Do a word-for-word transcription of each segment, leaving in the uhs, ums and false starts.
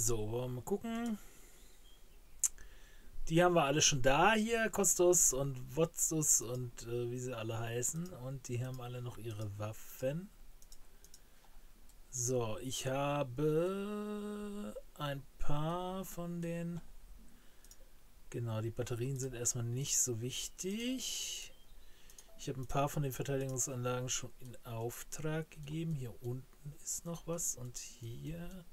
So, wollen wir mal gucken. Die haben wir alle schon da hier, Kostos und Wotzus und äh, wie sie alle heißen. Und die haben alle noch ihre Waffen. So, ich habe ein paar von den... Genau, die Batterien sind erstmal nicht so wichtig. Ich habe ein paar von den Verteidigungsanlagen schon in Auftrag gegeben. Hier unten ist noch was und hier...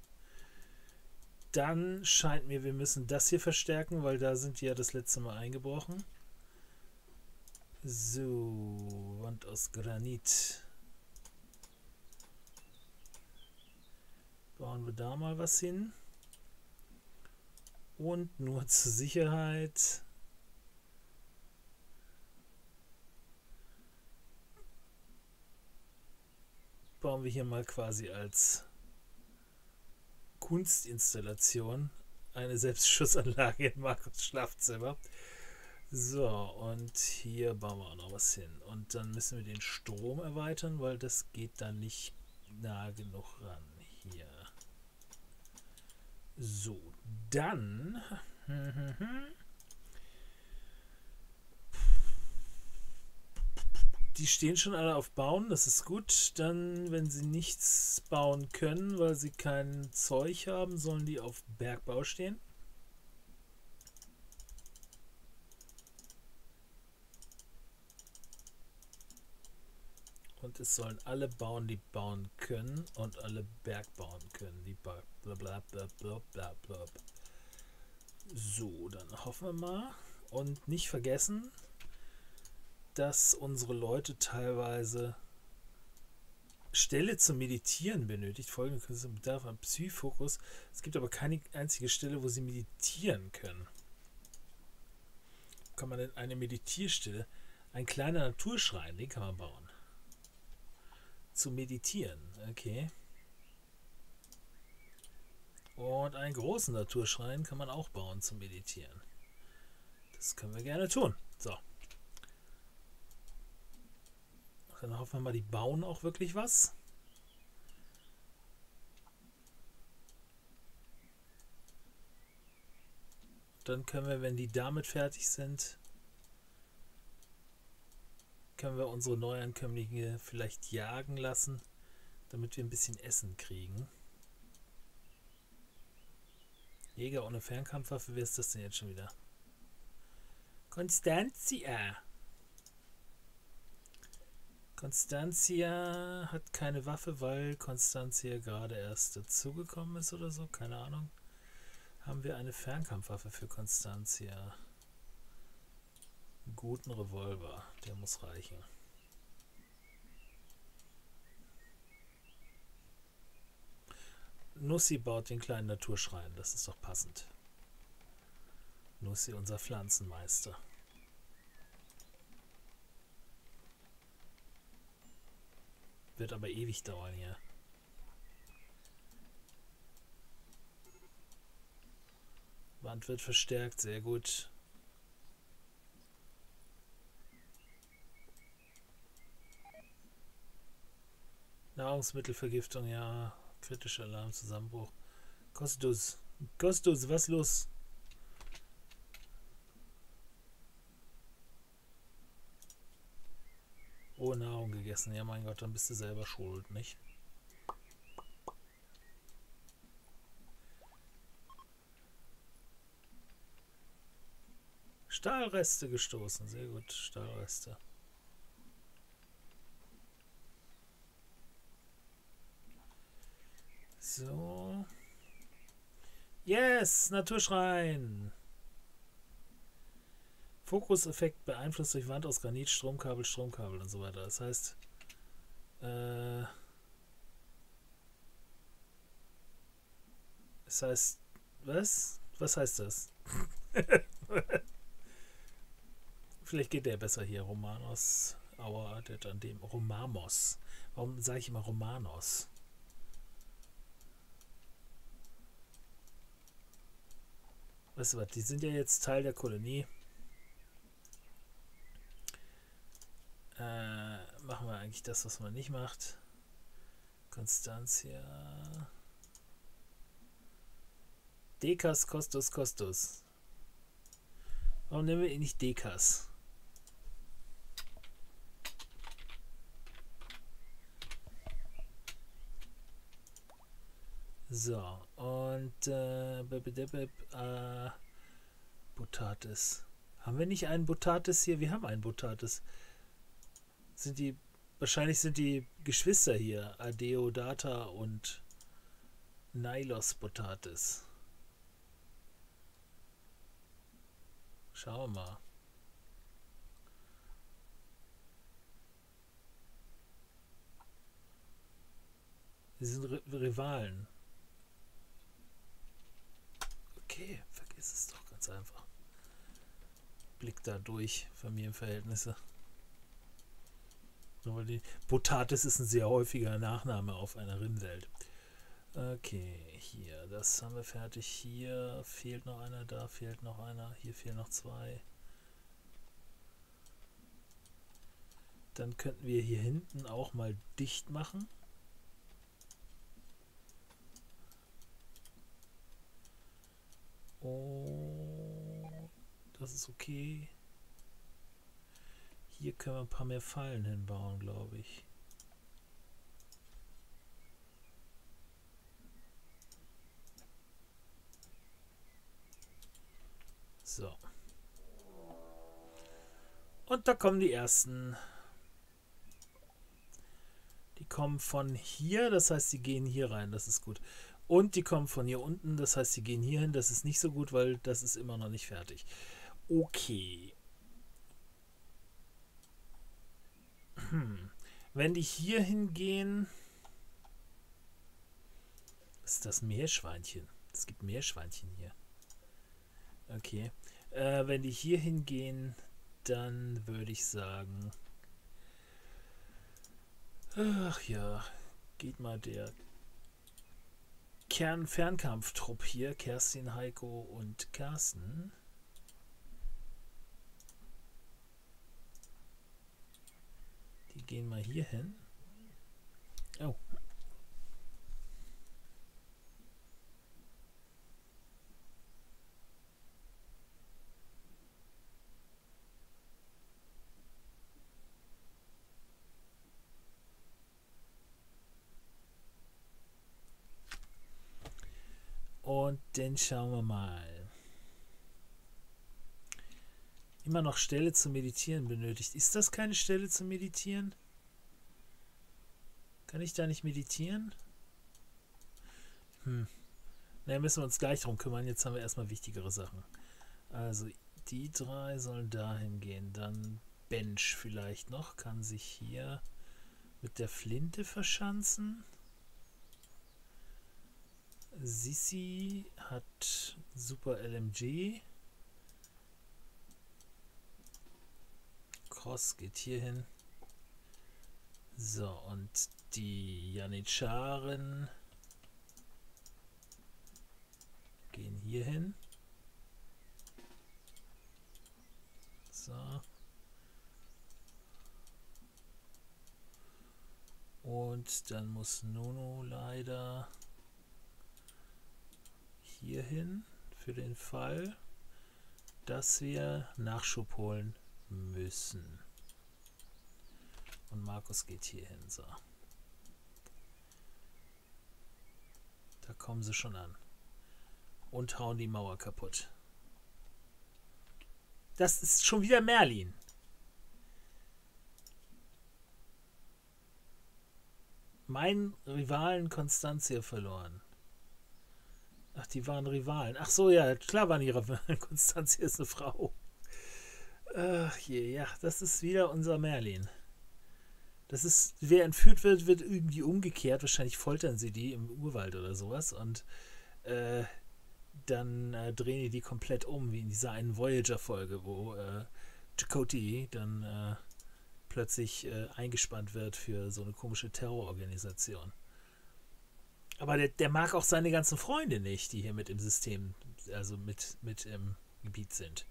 Dann scheint mir, wir müssen das hier verstärken, weil da sind die ja das letzte Mal eingebrochen. So, Wand aus Granit. Bauen wir da mal was hin. Und nur zur Sicherheit. Bauen wir hier mal quasi als Kunstinstallation eine Selbstschussanlage in Markus' Schlafzimmer. So, und hier bauen wir auch noch was hin. Und dann müssen wir den Strom erweitern, weil das geht dann nicht nah genug ran. Hier. So, dann... Die stehen schon alle auf Bauen, das ist gut. Dann, wenn sie nichts bauen können, weil sie kein Zeug haben, sollen die auf Bergbau stehen. Und es sollen alle bauen, die bauen können und alle Bergbauen können, die bla bla bla bla bla bla. So, dann hoffen wir mal. Und nicht vergessen, dass unsere Leute teilweise Stelle zum Meditieren benötigt. Folgende Bedarf an Psyfokus. Es gibt aber keine einzige Stelle, wo sie meditieren können. Kann man denn eine Meditierstelle? Ein kleiner Naturschrein, den kann man bauen. Zu meditieren, okay. Und einen großen Naturschrein kann man auch bauen zum Meditieren. Das können wir gerne tun. So. Dann hoffen wir mal, die bauen auch wirklich was. Dann können wir, wenn die damit fertig sind, können wir unsere Neuankömmlinge vielleicht jagen lassen, damit wir ein bisschen Essen kriegen. Jäger ohne Fernkampfwaffe, wer ist das denn jetzt schon wieder? Constantia. Constantia hat keine Waffe, weil Constantia gerade erst dazugekommen ist oder so, keine Ahnung. Haben wir eine Fernkampfwaffe für Constantia? Einen guten Revolver, der muss reichen. Nussi baut den kleinen Naturschrein, das ist doch passend. Nussi, unser Pflanzenmeister. Wird aber ewig dauern hier. Wand wird verstärkt, sehr gut. Nahrungsmittelvergiftung, ja. Kritischer Alarmzusammenbruch. Kostus. Kostus, was los? Oh, Nahrung gegessen. Ja, mein Gott, dann bist du selber schuld, nicht? Stahlreste gestoßen. Sehr gut, Stahlreste. So. Yes, Naturschrein. Fokuseffekt beeinflusst durch Wand aus Granit, Stromkabel, Stromkabel und so weiter. Das heißt, äh, das heißt, was? Was heißt das? Vielleicht geht der besser hier, Romanos. Aua, der an dem Romamos. Warum sage ich immer Romanos? Weißt du was, die sind ja jetzt Teil der Kolonie. Äh, machen wir eigentlich das, was man nicht macht. Constantia. Dekas, Kostos, Kostos. Warum nehmen wir ihn nicht Dekas? So, und äh, äh, Botatis. Haben wir nicht einen Botatis hier? Wir haben einen Botatis. Sind die, wahrscheinlich sind die Geschwister hier, Adeodata und Nylos Botatis. Schauen wir mal. Sie sind Rivalen. Okay, vergiss es doch ganz einfach. Blick da durch, Familienverhältnisse. Aber die Botatis ist ein sehr häufiger Nachname auf einer Rinwelt. Okay, hier, das haben wir fertig. Hier fehlt noch einer, da fehlt noch einer, hier fehlen noch zwei. Dann könnten wir hier hinten auch mal dicht machen. Oh, das ist okay. Hier können wir ein paar mehr Fallen hinbauen, glaube ich. So. Und da kommen die ersten. Die kommen von hier, das heißt, sie gehen hier rein, das ist gut. Und die kommen von hier unten, das heißt, sie gehen hier hin. Das ist nicht so gut, weil das ist immer noch nicht fertig. Okay. Hm. Wenn die hier hingehen, ist das Meerschweinchen. Es gibt Meerschweinchen hier. Okay. Äh, wenn die hier hingehen, dann würde ich sagen, ach ja, geht mal der Kern-Fernkampftrupp hier, Kerstin, Heiko und Carsten. Die gehen mal hier hin. Oh. Und dann schauen wir mal. Immer noch Stelle zum Meditieren benötigt. Ist das keine Stelle zum Meditieren? Kann ich da nicht meditieren? Hm. Na, müssen wir uns gleich drum kümmern. Jetzt haben wir erstmal wichtigere Sachen. Also die drei sollen dahin gehen. Dann Bench vielleicht noch. Kann sich hier mit der Flinte verschanzen. Sissi hat Super L M G. Cross geht hier hin. So, und die Janitscharen gehen hier hin. So. Und dann muss Nono leider hier hin für den Fall, dass wir Nachschub holen müssen. Und Markus geht hier hin. So. Da kommen sie schon an. Und hauen die Mauer kaputt. Das ist schon wieder Merlin. Mein Rivalen Constantia verloren. Ach, die waren Rivalen. Ach so, ja, klar waren die Rivalen. Constantia ist eine Frau. Ach je, ja, das ist wieder unser Merlin. Das ist, wer entführt wird, wird irgendwie umgekehrt. Wahrscheinlich foltern sie die im Urwald oder sowas. Und äh, dann äh, drehen die die komplett um, wie in dieser einen Voyager-Folge, wo äh, Chakotay dann äh, plötzlich äh, eingespannt wird für so eine komische Terrororganisation. Aber der, der mag auch seine ganzen Freunde nicht, die hier mit im System, also mit, mit im Gebiet sind.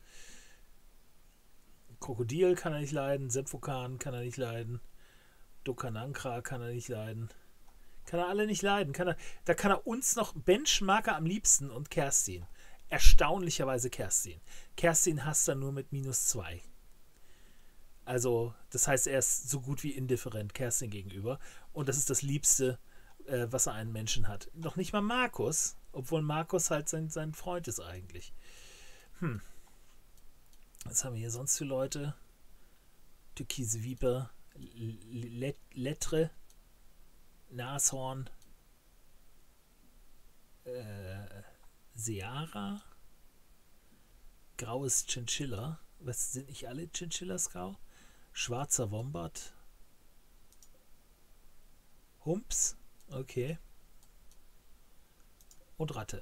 Krokodil kann er nicht leiden, Sephokan kann er nicht leiden, Dokanankra kann er nicht leiden, Kann er alle nicht leiden. Kann er, da kann er uns noch Benchmarker am liebsten und Kerstin. Erstaunlicherweise Kerstin. Kerstin hasst er nur mit minus zwei. Also, das heißt, er ist so gut wie indifferent Kerstin gegenüber. Und das ist das Liebste, äh, was er einen Menschen hat. Noch nicht mal Markus, obwohl Markus halt sein, sein Freund ist eigentlich. Hm. Was haben wir hier sonst für Leute? Türkise Viper, Lettre, Nashorn, äh, Seara, graues Chinchilla. Was sind nicht alle Chinchillas grau? Schwarzer Wombat, Humps, okay. Und Ratte.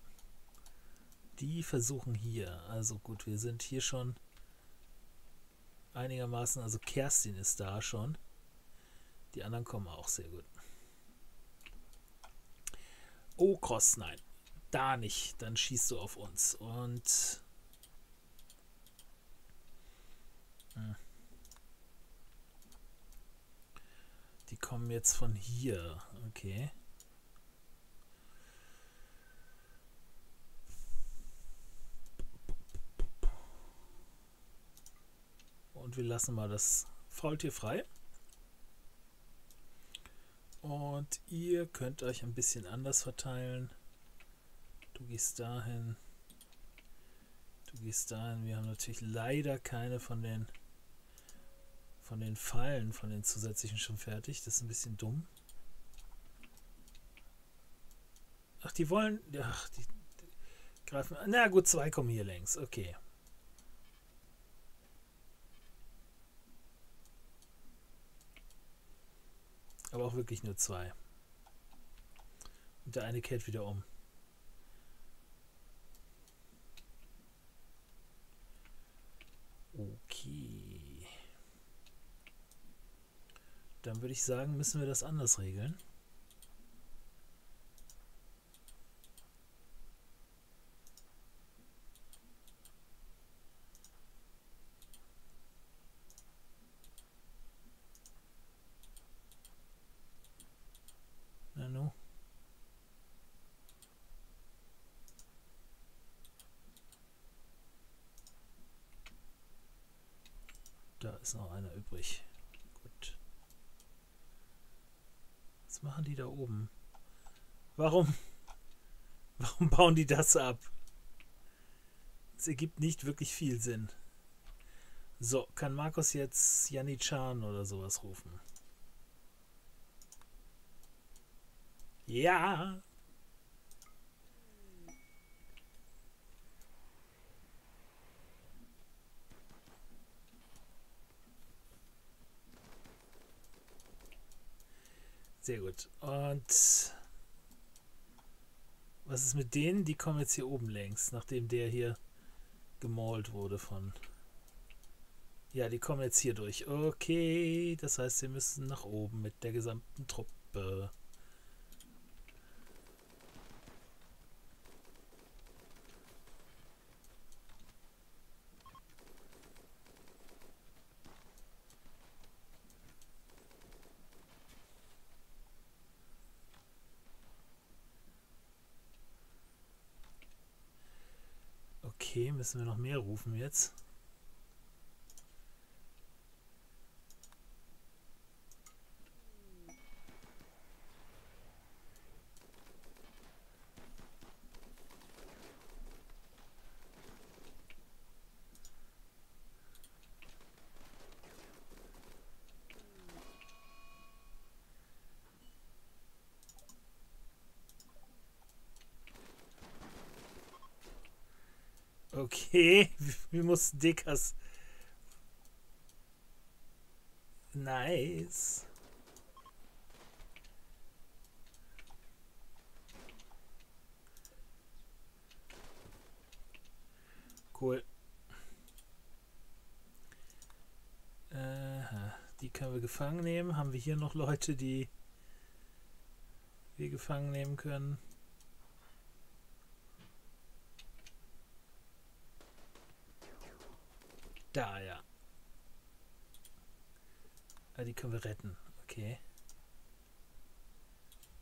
Die versuchen hier. Also gut, wir sind hier schon einigermaßen, also Kerstin ist da schon. Die anderen kommen auch sehr gut. Oh, Cross, nein. Da nicht. Dann schießt du auf uns. Und hm. Die kommen jetzt von hier. Okay. Und wir lassen mal das Faultier frei. Und ihr könnt euch ein bisschen anders verteilen. Du gehst dahin. Du gehst dahin. Wir haben natürlich leider keine von den von den Fallen, von den zusätzlichen schon fertig. Das ist ein bisschen dumm. Ach, die wollen... Ach, die, die greifen... Na gut, zwei kommen hier längs. Okay. Aber auch wirklich nur zwei. Und der eine kehrt wieder um. Okay. Dann würde ich sagen, müssen wir das anders regeln. Nanu. Da ist noch einer übrig. Gut. Was machen die da oben? Warum? Warum bauen die das ab? Es ergibt nicht wirklich viel Sinn. So, kann Markus jetzt Janitschan oder sowas rufen? Ja! Sehr gut. Und was ist mit denen? Die kommen jetzt hier oben längs, nachdem der hier gemalt wurde von... Ja, die kommen jetzt hier durch. Okay, das heißt, wir müssen nach oben mit der gesamten Truppe. Okay, müssen wir noch mehr rufen jetzt? Okay, wir mussten Dekas. Nice. Cool. Äh, die können wir gefangen nehmen. Haben wir hier noch Leute, die wir gefangen nehmen können? Da, ja. Ah, die können wir retten. Okay.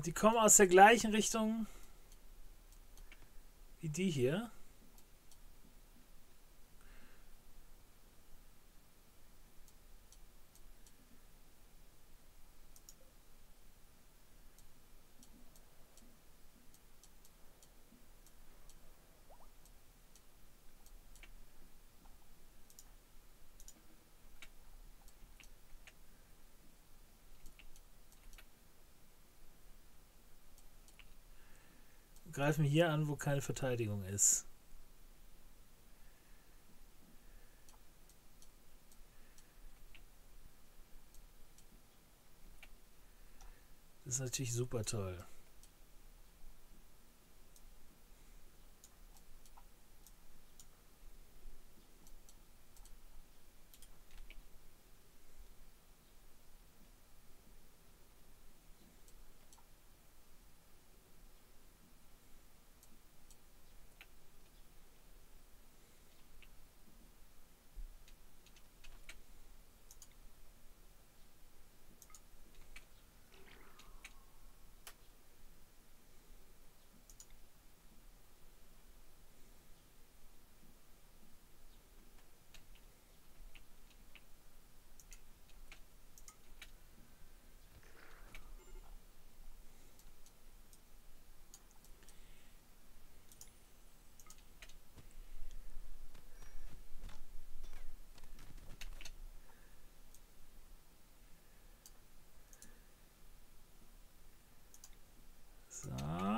Die kommen aus der gleichen Richtung wie die hier. Greifen hier an, wo keine Verteidigung ist. Das ist natürlich super toll. So.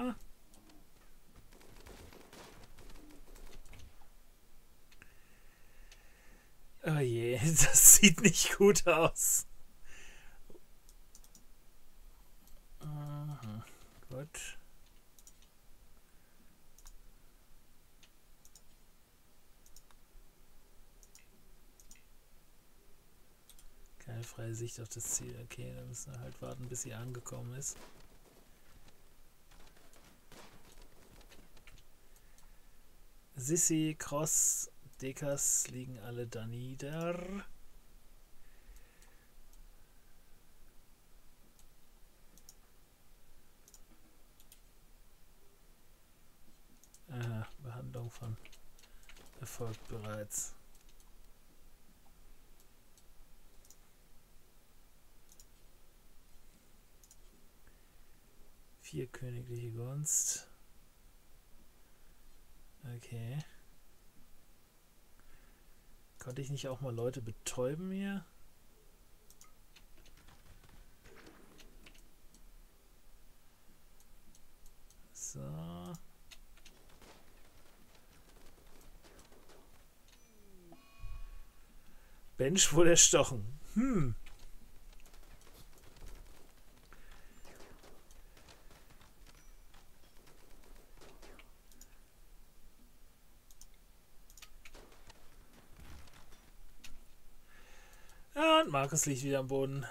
Oh je, das sieht nicht gut aus. Aha, gut. Keine freie Sicht auf das Ziel. Okay, dann müssen wir halt warten, bis sie angekommen ist. Sissi, Cross, Dekas liegen alle da nieder. Aha, Behandlung von erfolgt bereits. Vier königliche Gunst. Okay. Konnte ich nicht auch mal Leute betäuben hier? So. Bench wurde erstochen. Hm. Ja, und Markus liegt wieder am Boden.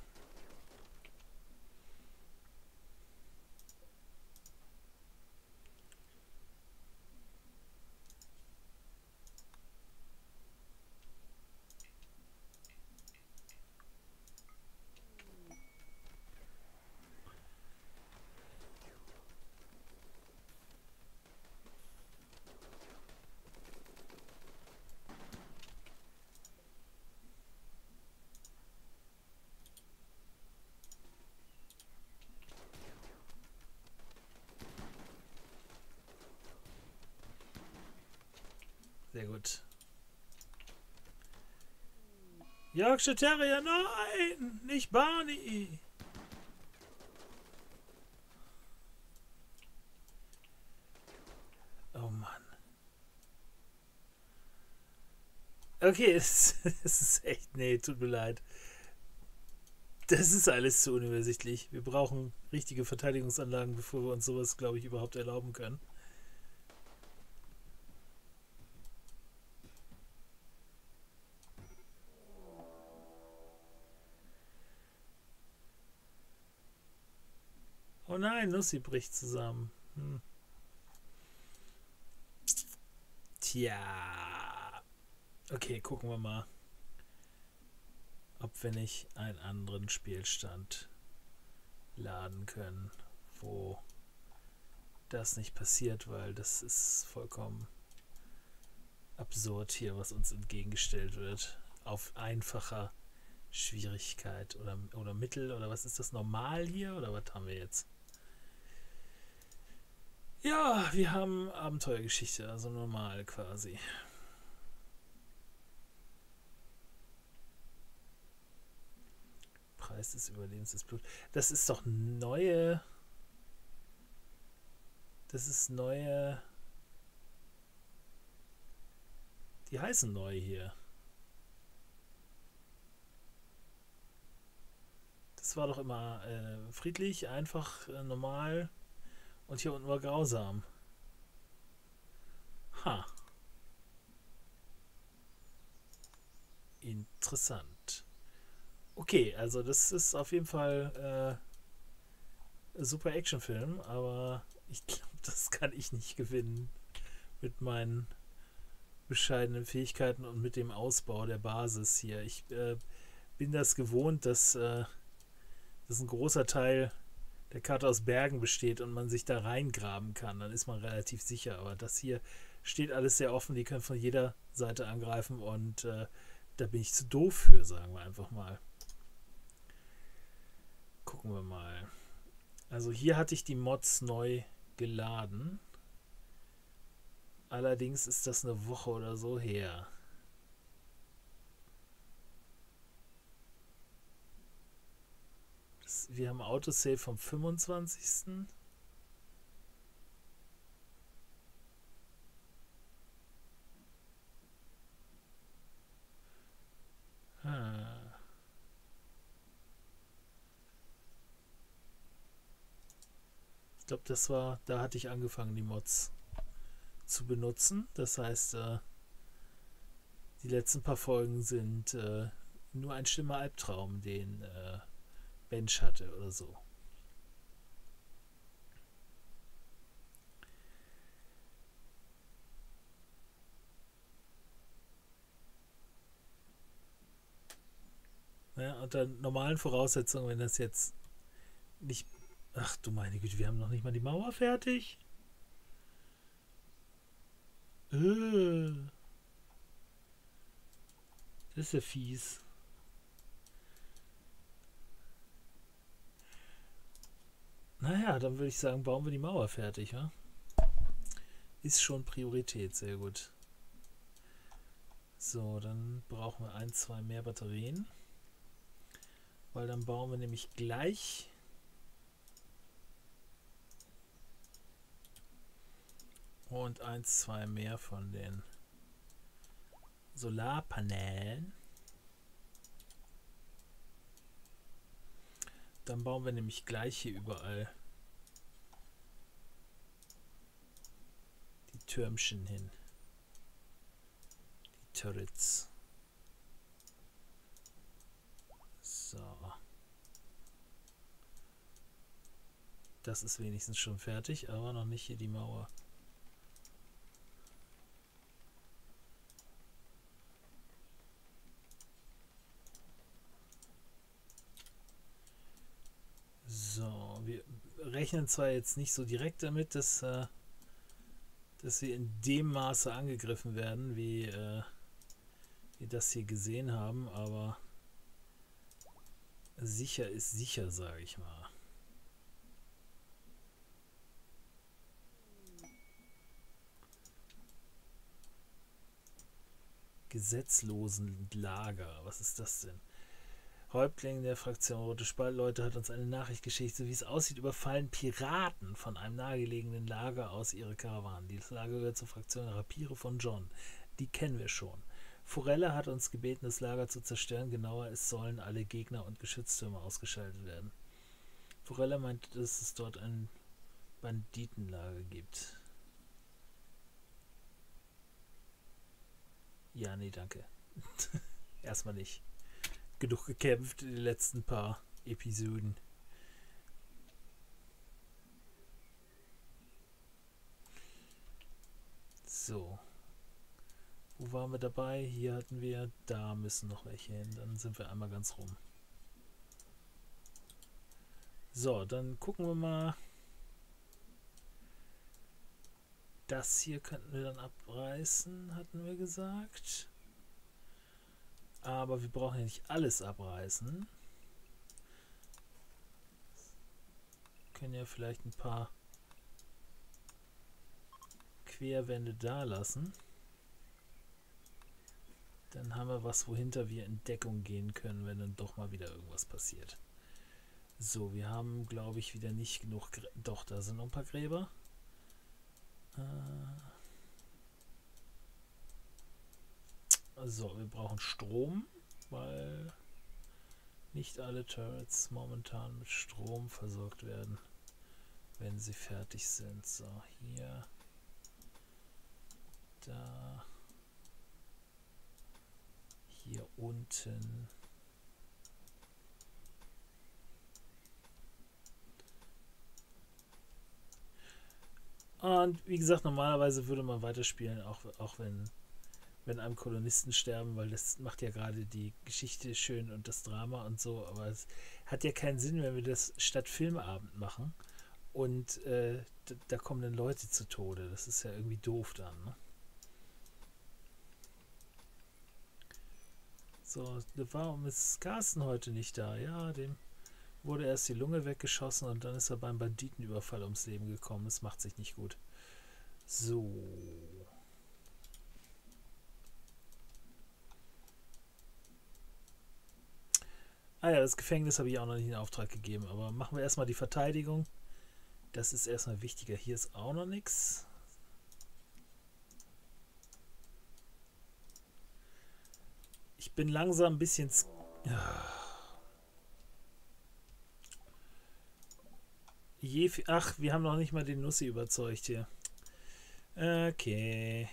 Sehr gut. Yorkshire Terrier, nein! Nicht Barney! Oh Mann. Okay, es, es ist echt... Nee, tut mir leid. Das ist alles zu unübersichtlich. Wir brauchen richtige Verteidigungsanlagen, bevor wir uns sowas, glaube ich, überhaupt erlauben können. Oh nein, Nussi bricht zusammen. Hm. Tja. Okay, gucken wir mal, ob wir nicht einen anderen Spielstand laden können. wo das nicht passiert, weil das ist vollkommen absurd hier, was uns entgegengestellt wird. Auf einfacher Schwierigkeit oder, oder Mittel oder was ist das, normal hier oder was haben wir jetzt? Ja, wir haben Abenteuergeschichte, also normal quasi. Preis des Überlebens des Blut. Das ist doch neue. Das ist neue. Die heißen neu hier. Das war doch immer äh, friedlich, einfach, äh, normal und hier unten war grausam. Ha. Interessant. Okay, also das ist auf jeden Fall äh, ein super Actionfilm, aber ich glaube, das kann ich nicht gewinnen mit meinen bescheidenen Fähigkeiten und mit dem Ausbau der Basis hier. Ich äh, bin das gewohnt, dass, äh, dass ein großer Teil der Karte aus Bergen besteht und man sich da reingraben kann. Dann ist man relativ sicher. Aber das hier steht alles sehr offen. Die können von jeder Seite angreifen und äh, da bin ich zu doof für, sagen wir einfach mal. Gucken wir mal. Also hier hatte ich die Mods neu geladen. Allerdings ist das eine Woche oder so her. Das, wir haben Autosave vom fünfundzwanzigsten Ah. Ich glaube, das war, da hatte ich angefangen, die Mods zu benutzen. Das heißt, äh, die letzten paar Folgen sind äh, nur ein schlimmer Albtraum, den äh, Bench hatte oder so. Ja, unter normalen Voraussetzungen, wenn das jetzt nicht... Ach du meine Güte, wir haben noch nicht mal die Mauer fertig. Äh, das ist ja fies. Naja, dann würde ich sagen, bauen wir die Mauer fertig, ja? Ist schon Priorität, sehr gut. So, dann brauchen wir ein, zwei mehr Batterien. Weil dann bauen wir nämlich gleich und eins, zwei mehr von den Solarpanelen. Dann bauen wir nämlich gleich hier überall die Türmchen hin. Die Turrets. So. Das ist wenigstens schon fertig, aber noch nicht hier die Mauer. So, wir rechnen zwar jetzt nicht so direkt damit, dass, äh, dass wir in dem Maße angegriffen werden, wie äh, wir das hier gesehen haben, aber sicher ist sicher, sage ich mal. Gesetzlosen Lager, was ist das denn? Häuptling der Fraktion Rote Spaltleute hat uns eine Nachricht geschickt, so wie es aussieht, überfallen Piraten von einem nahegelegenen Lager aus ihre Karawanen. Dieses Lager gehört zur Fraktion Rapiere von John. Die kennen wir schon. Forelle hat uns gebeten, das Lager zu zerstören. Genauer, es sollen alle Gegner und Geschütztürme ausgeschaltet werden. Forelle meint, dass es dort ein Banditenlager gibt. Ja, nee, danke. Erstmal nicht. Genug gekämpft in den letzten paar Episoden. So. Wo waren wir dabei? Hier hatten wir, da müssen noch welche hin. Dann sind wir einmal ganz rum. So, dann gucken wir mal. Das hier könnten wir dann abreißen, hatten wir gesagt. Aber wir brauchen ja nicht alles abreißen. Wir können ja vielleicht ein paar Querwände da lassen. Dann haben wir was, wohinter wir in Deckung gehen können, wenn dann doch mal wieder irgendwas passiert. So, wir haben, glaube ich, wieder nicht genug... Grä doch, da sind noch ein paar Gräber. Äh so, wir brauchen Strom, weil nicht alle Turrets momentan mit Strom versorgt werden, wenn sie fertig sind. So, hier, da, hier unten. Und wie gesagt, normalerweise würde man weiterspielen, auch, auch wenn, wenn einem Kolonisten sterben, weil das macht ja gerade die Geschichte schön und das Drama und so, aber es hat ja keinen Sinn, wenn wir das statt Filmabend machen und äh, da, da kommen dann Leute zu Tode. Das ist ja irgendwie doof dann, ne? So, warum ist Carsten heute nicht da? Ja, dem wurde erst die Lunge weggeschossen und dann ist er beim Banditenüberfall ums Leben gekommen. Das macht sich nicht gut. So. Ah ja, das Gefängnis habe ich auch noch nicht in Auftrag gegeben, aber machen wir erstmal die Verteidigung. Das ist erstmal wichtiger. Hier ist auch noch nichts. Ich bin langsam ein bisschen... Ach, wir haben noch nicht mal den Nussi überzeugt hier. Okay.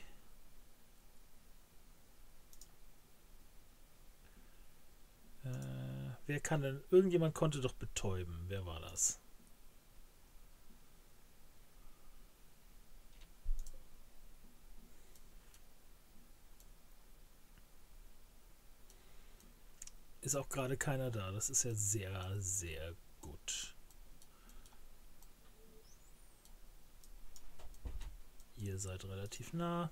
Äh, wer kann denn... Irgendjemand konnte doch betäuben. Wer war das? Ist auch gerade keiner da. Das ist ja sehr, sehr gut. Ihr seid relativ nah.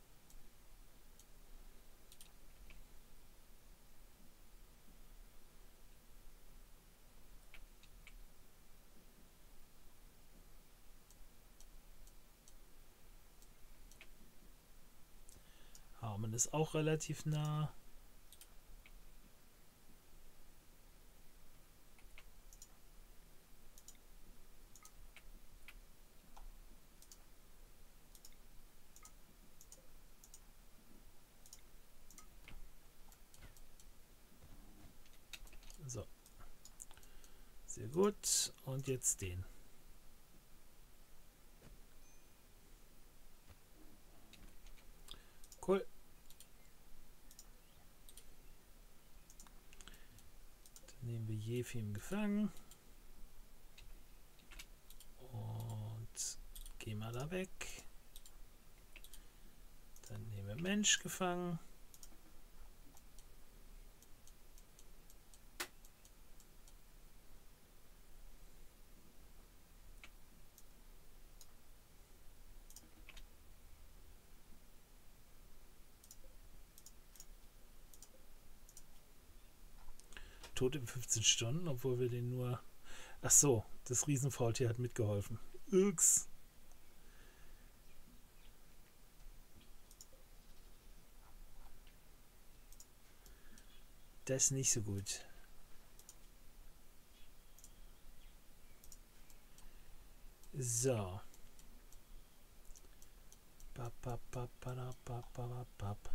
Harmon ist auch relativ nah. So. Sehr gut. Und jetzt den. Cool. Dann nehmen wir Jefim gefangen. Und gehen wir da weg. Dann nehmen wir Mensch gefangen. Tot in fünfzehn Stunden, obwohl wir den nur... Ach so, das Riesenfaultier hat mitgeholfen. Ups. Das ist nicht so gut. So. Bap, bap, bap, bap, bap, bap, bap.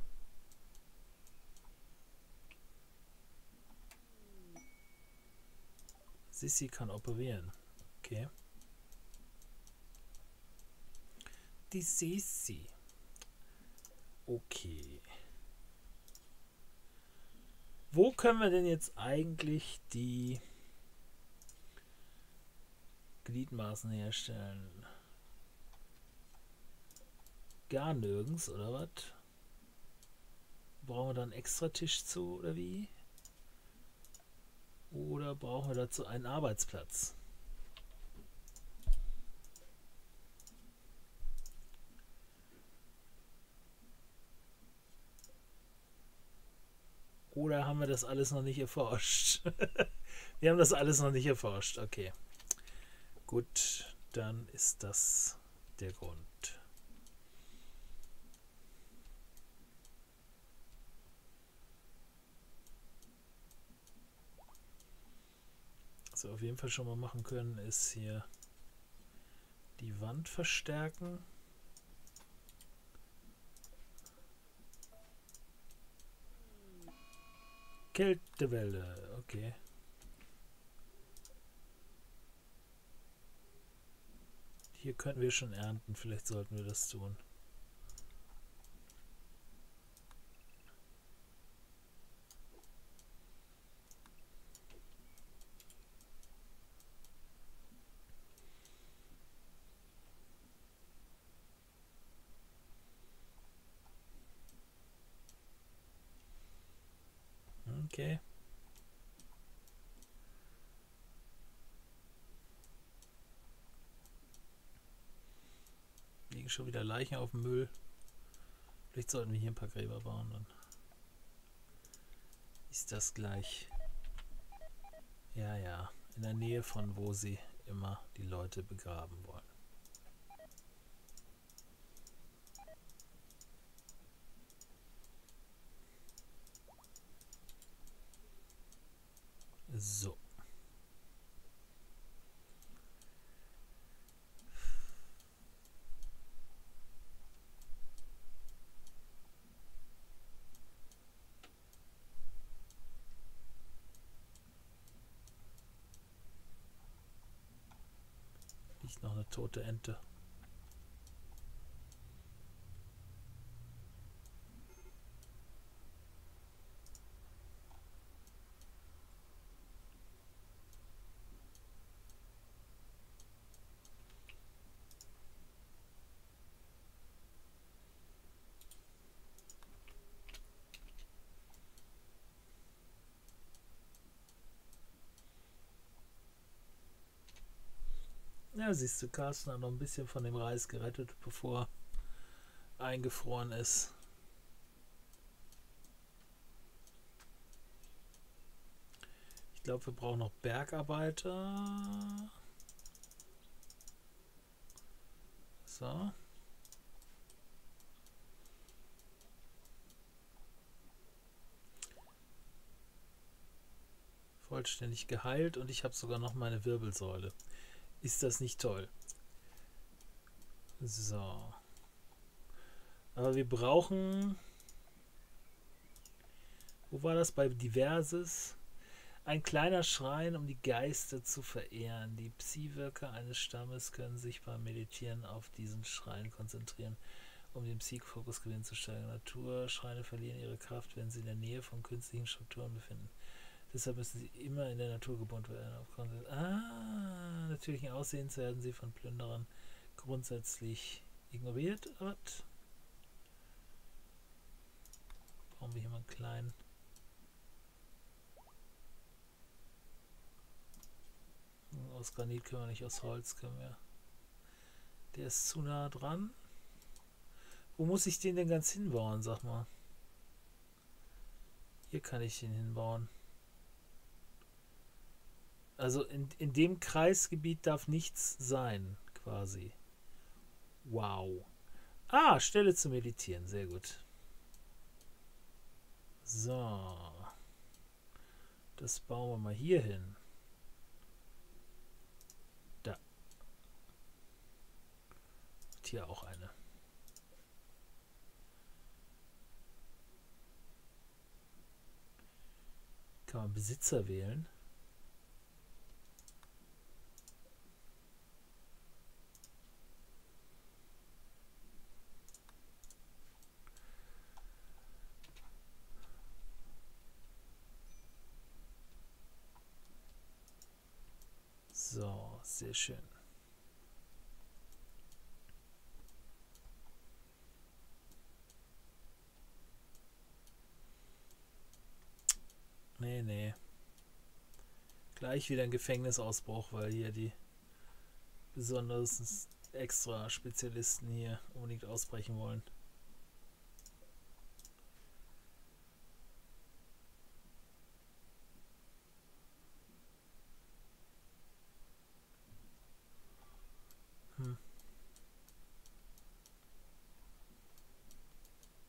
Sissi kann operieren. Okay. Die Sissi. Okay. Wo können wir denn jetzt eigentlich die Gliedmaßen herstellen? Gar nirgends, oder was? Brauchen wir da einen extra Tisch zu, oder wie? Oder brauchen wir dazu einen Arbeitsplatz? Oder haben wir das alles noch nicht erforscht? Wir haben das alles noch nicht erforscht. Okay. Gut, dann ist das der Grund. Was wir auf jeden Fall schon mal machen können, ist hier die Wand verstärken. Kältewelle, okay. Hier könnten wir schon ernten, vielleicht sollten wir das tun. Okay. Liegen schon wieder Leichen auf dem Müll. Vielleicht sollten wir hier ein paar Gräber bauen, dann ist das gleich. Ja, ja, in der Nähe von wo sie immer die Leute begraben wollen. So. Liegt noch eine tote Ente. Ja, siehst du, Carsten hat noch ein bisschen von dem Reis gerettet, bevor er eingefroren ist. Ich glaube, wir brauchen noch Bergarbeiter. So. Vollständig geheilt und ich habe sogar noch meine Wirbelsäule. Ist das nicht toll? So. Aber wir brauchen... Wo war das? Bei Diverses? Ein kleiner Schrein, um die Geister zu verehren. Die Psi-Wirker eines Stammes können sich beim Meditieren auf diesen Schrein konzentrieren, um den Psi-Fokus gewinnen zu steigern. Naturschreine verlieren ihre Kraft, wenn sie in der Nähe von künstlichen Strukturen befinden. Deshalb müssen sie immer in der Natur gebunden werden. Aufgrund des ah, natürlichen Aussehens werden sie von Plünderern grundsätzlich ignoriert. Was? Brauchen wir hier mal einen kleinen... Aus Granit können wir nicht, aus Holz können wir. Der ist zu nah dran. Wo muss ich den denn ganz hinbauen, sag mal? Hier kann ich den hinbauen. Also in, in dem Kreisgebiet darf nichts sein, quasi. Wow. Ah, Stelle zu meditieren, sehr gut. So. Das bauen wir mal hier hin. Da. Und hier auch eine. Kann man Besitzer wählen? So, sehr schön. Nee, nee. Gleich wieder ein Gefängnisausbruch, weil hier die besonders extra Spezialisten hier unbedingt ausbrechen wollen.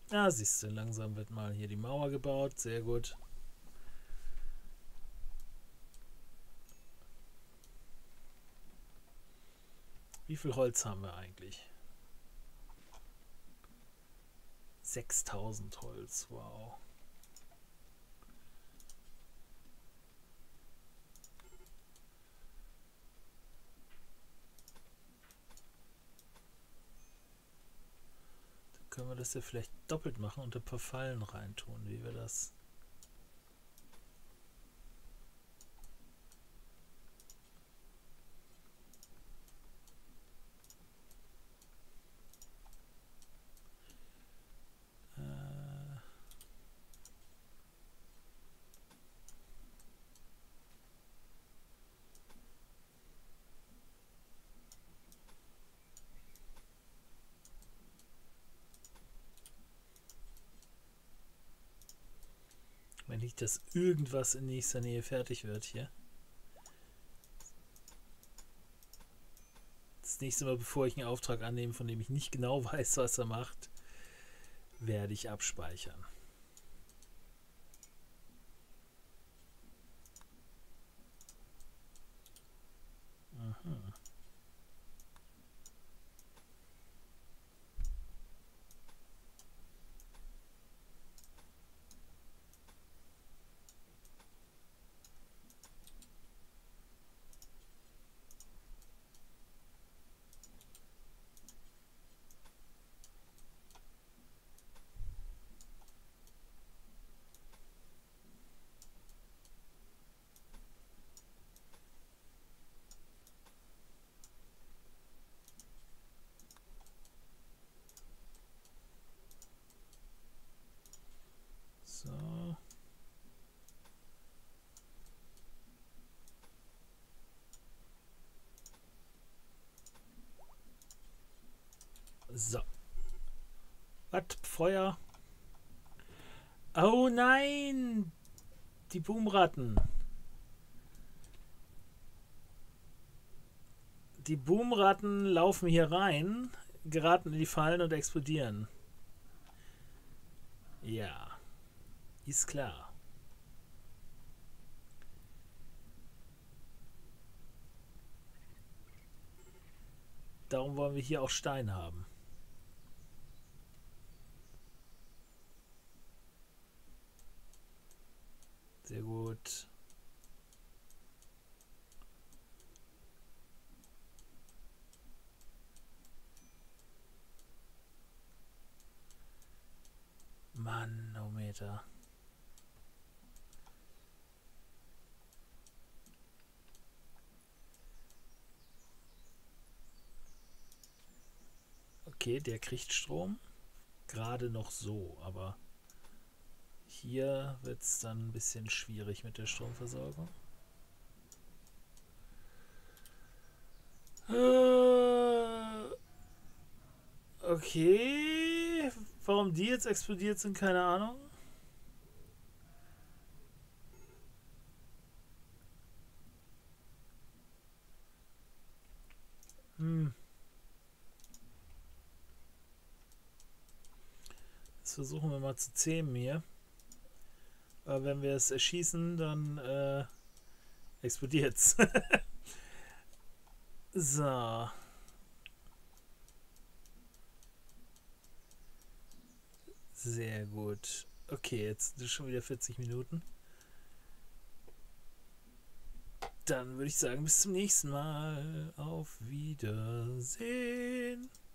Ja, siehst du, langsam wird mal hier die Mauer gebaut. Sehr gut. Wie viel Holz haben wir eigentlich? sechstausend Holz, wow. Dann können wir das ja vielleicht doppelt machen und ein paar Fallen reintun, wie wir das... Wenn nicht, dass irgendwas in nächster Nähe fertig wird hier. Das nächste Mal, bevor ich einen Auftrag annehme, von dem ich nicht genau weiß, was er macht, werde ich abspeichern. Aha. So. So. Was? Feuer? Oh nein! Die Boomratten. Die Boomratten laufen hier rein, geraten in die Fallen und explodieren. Ja. Ist klar. Darum wollen wir hier auch Stein haben. Sehr gut. Manometer. Okay, der kriegt Strom. Gerade noch so, aber hier wird es dann ein bisschen schwierig mit der Stromversorgung. Okay. Warum die jetzt explodiert sind, keine Ahnung. Hm. Das versuchen wir mal zu zähmen hier. Aber wenn wir es erschießen, dann äh, explodiert's. So. Sehr gut. Okay, jetzt ist schon wieder vierzig Minuten. Dann würde ich sagen, bis zum nächsten Mal. Auf Wiedersehen.